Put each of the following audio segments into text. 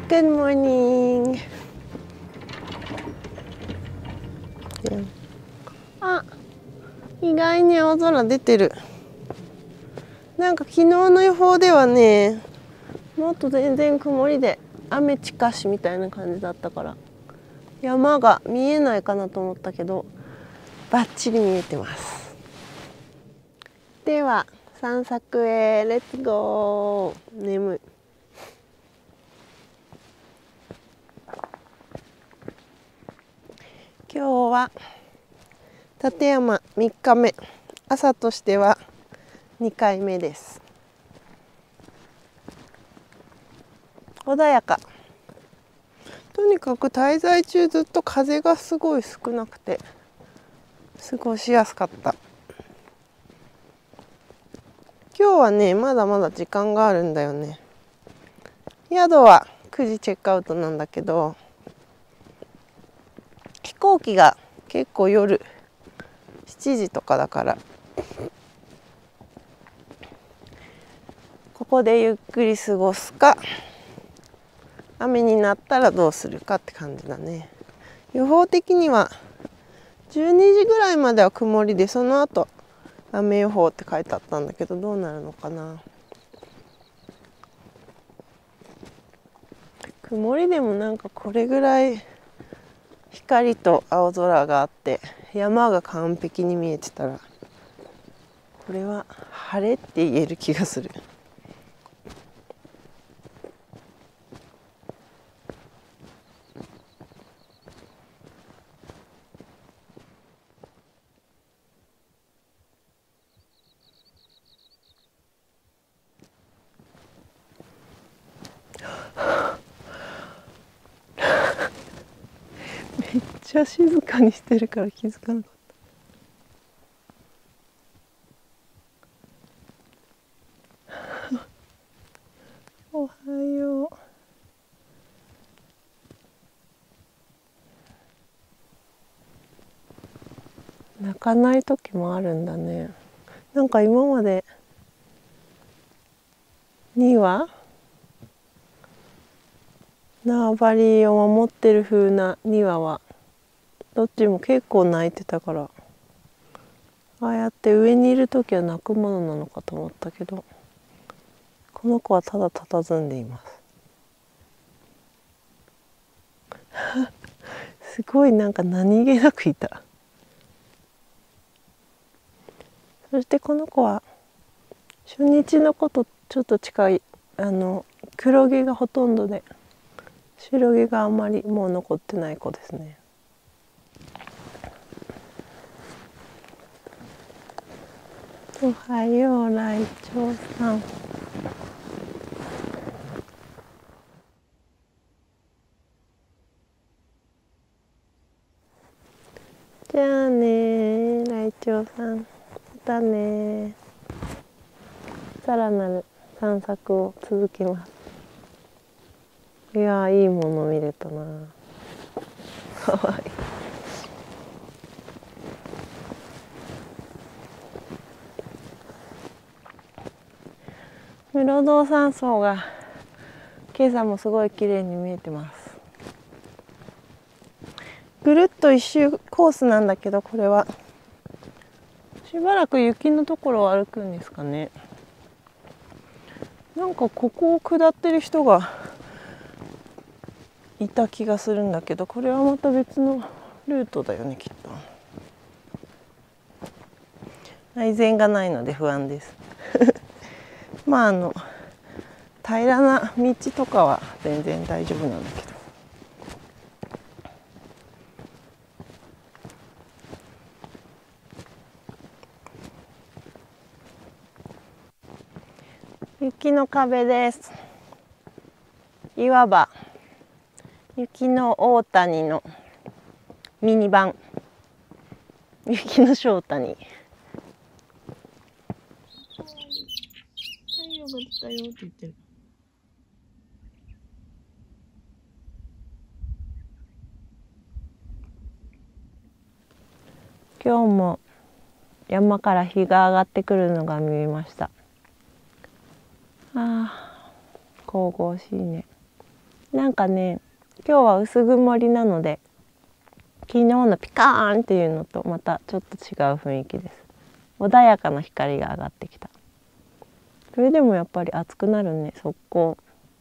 Good morning. あ、意外に青空出てる。なんか昨日の予報ではね、もっと全然曇りで雨近しみたいな感じだったから、山が見えないかなと思ったけど、バッチリ見えてます。では散策へレッツゴー。眠い。今日は立山3日目、朝としては2回目です。穏やか。とにかく滞在中ずっと風がすごい少なくて過ごしやすかった。今日はね、まだまだ時間があるんだよね。宿は9時チェックアウトなんだけど、飛行機が結構夜7時とかだから、ここでゆっくり過ごすか、雨になったらどうするかって感じだね。予報的には12時ぐらいまでは曇りで、その後雨予報って書いてあったんだけど、どうなるのかな。曇りでもなんかこれぐらい光と青空があって山が完璧に見えてたら、これは晴れって言える気がする。めっちゃ静かにしてるから気づかなかった。おはよう。泣かない時もあるんだね。なんか今まで2羽縄張りを守ってる風な2羽はどっちも結構泣いてたから、ああやって上にいる時は泣くものなのかと思ったけど、この子はただ佇んでいます。すごいなんか何気なくいた。そしてこの子は初日の子とちょっと近い、黒毛がほとんどで白毛があんまりもう残ってない子ですね。おはよう、ライチョウさん。じゃあね、ライチョウさん。またね。さらなる散策を続けます。いやー、いいもの見れたな。かわいい。室堂山荘が今朝もすごい綺麗に見えてます。ぐるっと一周コースなんだけど、これはしばらく雪のところを歩くんですかね。なんかここを下ってる人がいた気がするんだけど、これはまた別のルートだよね、きっと。配膳がないので不安です。まあ平らな道とかは全然大丈夫なんだけど。雪の壁です。いわば雪の大谷のミニ版、雪の小谷。太陽が出たよって言ってる。今日も山から日が上がってくるのが見えました。ああ、神々しいね。 なんかね、今日は薄曇りなので昨日のピカーンっていうのとまたちょっと違う雰囲気です。穏やかな光が上がってきた。それでもやっぱり暑くなるね、速攻。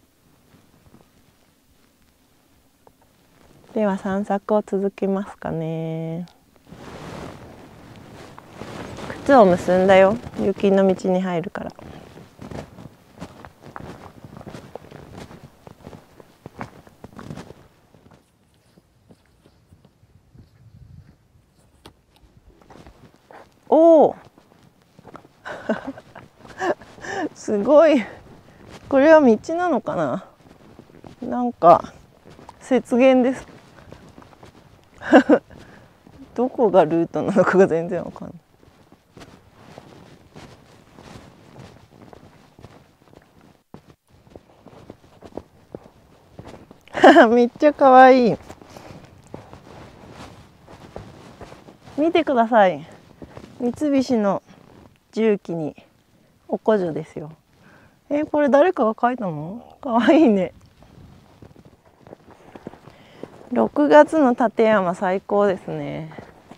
では散策を続けますかね。靴を結んだよ、雪の道に入るから。おおすごい。これは道なのかな。なんか雪原ですどこがルートなのかが全然わかんないめっちゃ可愛い。見てください。三菱の重機におこじょですよ。これ誰かが描いたの？可愛いね。6月の立山最高ですね。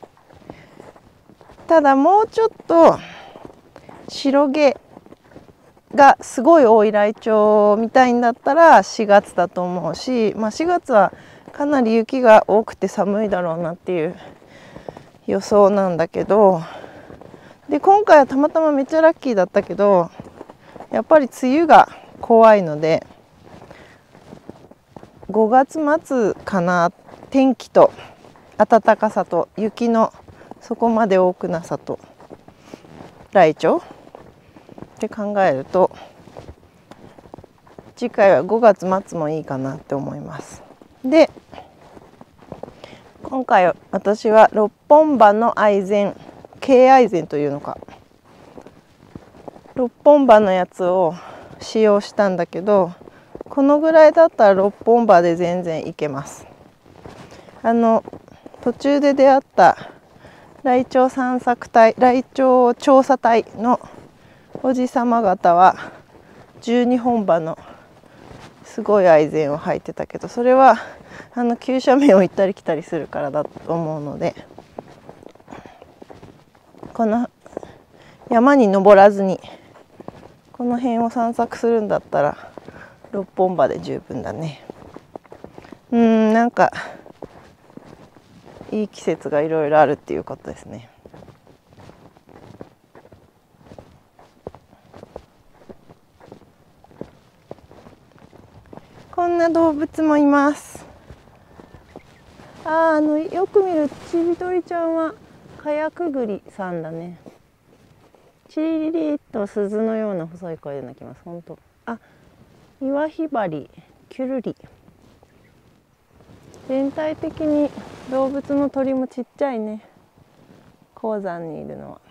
ただもうちょっと白毛がすごい多いライチョウみたいんだったら4月だと思うし、4月はかなり雪が多くて寒いだろうなっていう予想なんだけど、で今回はたまたまめっちゃラッキーだったけど、やっぱり梅雨が怖いので5月末かな。天気と暖かさと雪のそこまで多くなさとライチョウって考えると次回は5月末もいいかなって思います。で今回私は6本葉の愛禅、軽愛禅というのか、6本葉のやつを使用したんだけど、このぐらいだったら6本葉で全然いけます。途中で出会ったライチョウ散策隊、ライチョウ調査隊のおじさま方は12本葉のすごい愛禅を履いてたけど、それは急斜面を行ったり来たりするからだと思うので、この山に登らずにこの辺を散策するんだったら6本葉で十分だね。なんかいい季節がいろいろあるっていうことですね。こんな動物もいます。よく見るちびとりちゃんはカヤクグリさんだね。チリリリと鈴のような細い声で鳴きます。本当。イワヒバリ、キュルリ。全体的に動物の鳥もちっちゃいね。高山にいるのは。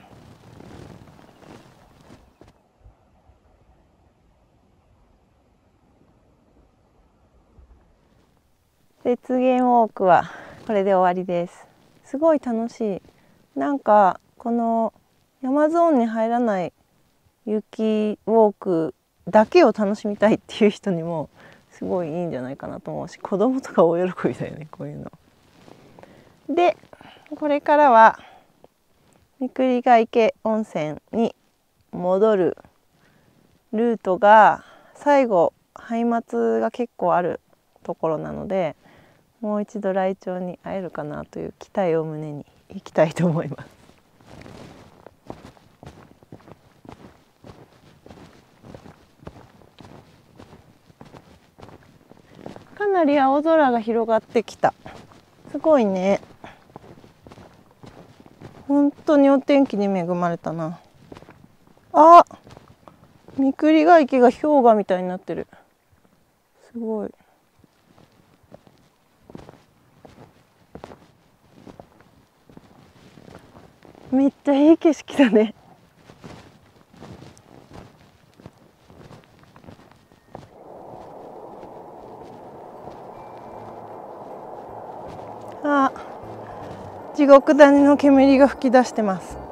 雪原ウォークはこれで終わりです。すごい楽しい。なんかこの山ゾーンに入らない雪ウォークだけを楽しみたいっていう人にもすごいいいんじゃないかなと思うし、子供とか大喜びだよね、こういうの。でこれからは三栗ヶ池温泉に戻るルートが最後ハイマツが結構あるところなので、もう一度ライチョウに会えるかなという期待を胸に行きたいと思います。かなり青空が広がってきた。すごいね。本当にお天気に恵まれたな。三栗ヶ池が氷河みたいになってる。すごい。めっちゃいい景色だね。地獄谷の煙が噴き出してます。